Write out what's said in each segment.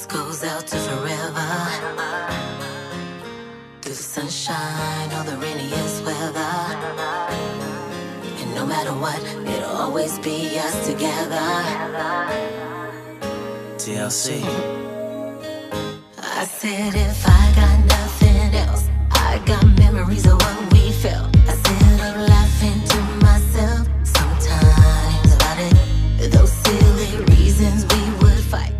goes out to forever. Through the sunshine or the rainiest weather. And no matter what, it'll always be us together. TLC. I said if I got nothing else, I got memories of what we felt. I sit up laughing to myself sometimes about it. Those silly reasons we would fight.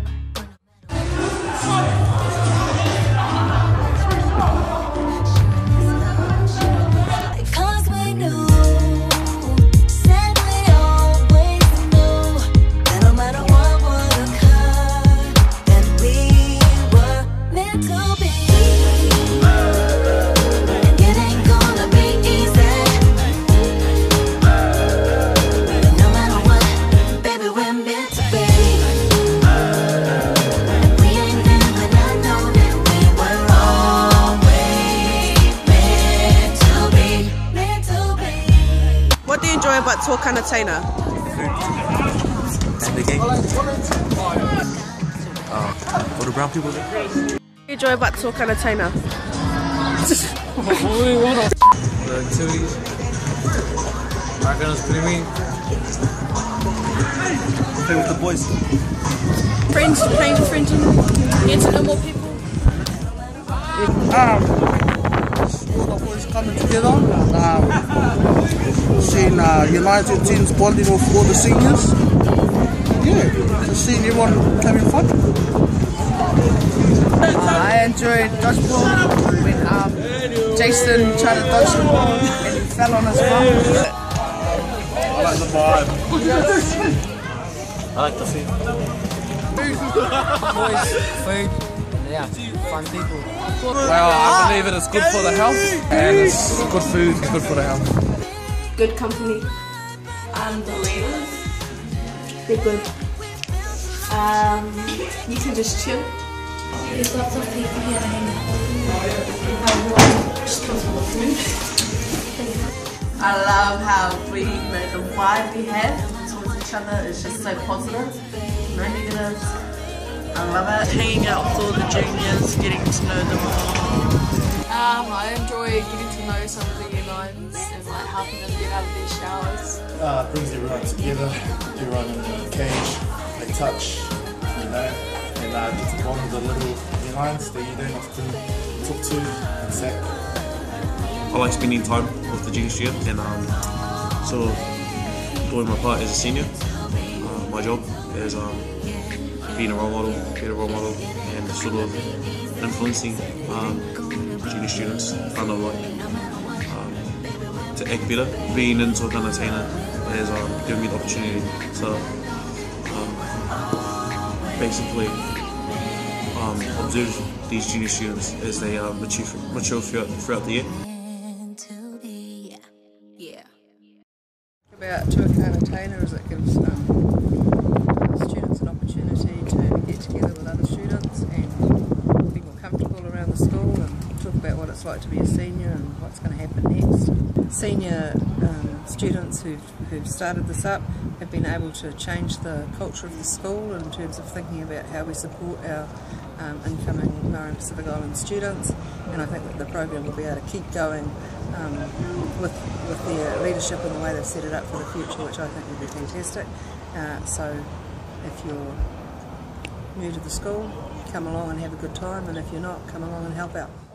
Cause we knew, said we always knew, that no matter what would occur, that we were meant to be. And it ain't gonna be easy. No matter what, baby, we're meant to be. And we ain't there, but I know that we were always meant to be. Meant to be. What do you enjoy about Tuakana Teina? Speaking. What do brown people do? What do you enjoy about Tuakana Teina? The activities. Margana's pretty play with the boys. Friends, playing with friends and get to know more people. All the boys coming together. Seeing United teams bonding with all the seniors. Yeah, just seeing everyone having fun. I enjoyed dodgeball when Jason tried to dodge the ball and he fell on his bum. I like the vibe. I like the food. Boys, food, yeah, fun people. Well, I believe it is good for the health, and it's good food, it's good for the health. Good company. The leaders, they're good. You can just chill. There's lots of people here to hang out. Just comes with the food. I love how the vibe we have towards each other is just so positive, no negatives. I love it. Hanging out with all the juniors, getting to know them more. I enjoy getting to know some of the year nines and like helping them get out of their showers. Brings everyone together, everyone in the cage, they touch, you know, and get to bond with the little year nines that you don't often talk to and sack. I like spending time with the junior students and sort of doing my part as a senior. My job is being a role model, and sort of influencing junior students, kind of like to act better. Being in Tuakana Teina has given me the opportunity to basically observe these junior students as they mature throughout the year. About Tuakana Teina is it gives students an opportunity to get together with other students and be more comfortable around the school and talk about what it's like to be a senior and what's going to happen next. Senior students who've started this up have been able to change the culture of the school in terms of thinking about how we support our incoming Māori and Pacific Island students, and I think that the program will be able to keep going with their leadership and the way they've set it up for the future, which I think will be fantastic. So if you're new to the school, come along and have a good time, and if you're not, come along and help out.